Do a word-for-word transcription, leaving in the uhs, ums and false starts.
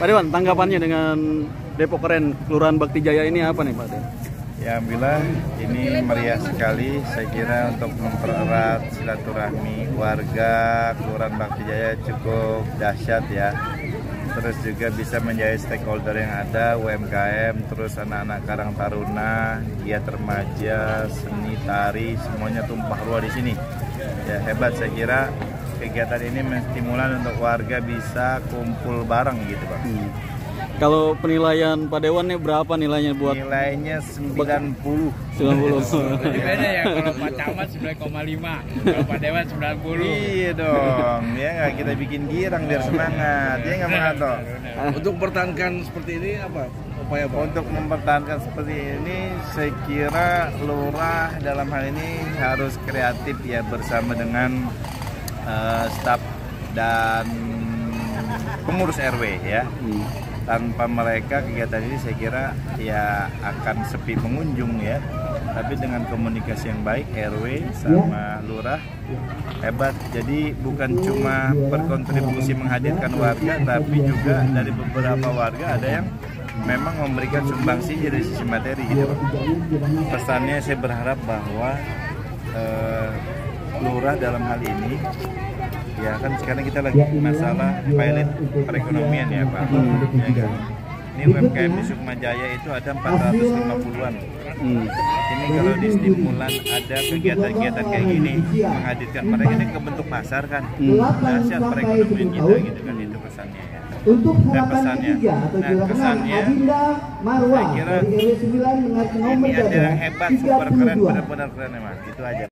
Dewan, tanggapannya dengan Depok Keren Kelurahan Bakti Jaya ini apa nih Pak Dewan? Ya, alhamdulillah ini meriah sekali. Saya kira untuk mempererat silaturahmi warga Kelurahan Bakti Jaya cukup dahsyat ya. Terus juga bisa menjadi stakeholder yang ada, U M K M, terus anak-anak Karang Taruna, giat remaja, seni, tari, semuanya tumpah ruah di sini. Ya, hebat. Saya kira kegiatan ini menstimulan untuk warga bisa kumpul bareng gitu Pak. Hmm. Kalau penilaian Pak Dewan nih berapa nilainya buat? Nilainya sembilan puluh. sembilan puluh. Jadi beda ya, kalau Pak Camat sembilan koma lima, kalau Pak Dewan sembilan puluh. Iya dong, ya nggak, kita bikin girang biar semangat, ya nggak Manganto? Untuk mempertahankan seperti ini apa upaya Pak? Untuk mempertahankan seperti ini, saya kira lurah dalam hal ini harus kreatif ya, bersama dengan uh, staf dan pengurus R W ya. Hmm. Tanpa mereka kegiatan ini saya kira ya akan sepi pengunjung ya. Tapi dengan komunikasi yang baik R W sama lurah hebat. Jadi bukan cuma berkontribusi menghadirkan warga, tapi juga dari beberapa warga ada yang memang memberikan sumbangsi dari sisi materi gitu. Pesannya saya berharap bahwa eh, lurah dalam hal ini ya kan sekarang kita lagi masalah pilot perekonomian ya Pak. Ya kan? Ini U M K M di Sukma Jaya itu ada empat ratus lima puluhan. Hmm. Ini kalau di stimulan ada kegiatan-kegiatan kayak gini menghadirkan mereka ini ke bentuk pasar kan. Dahsyat perekonomian kita gitu kan, itu pesannya ya. Untuk Nah, pesannya, nah kesannya, saya kira ini ada yang hebat, super keren, benar-benar keren emang, itu aja.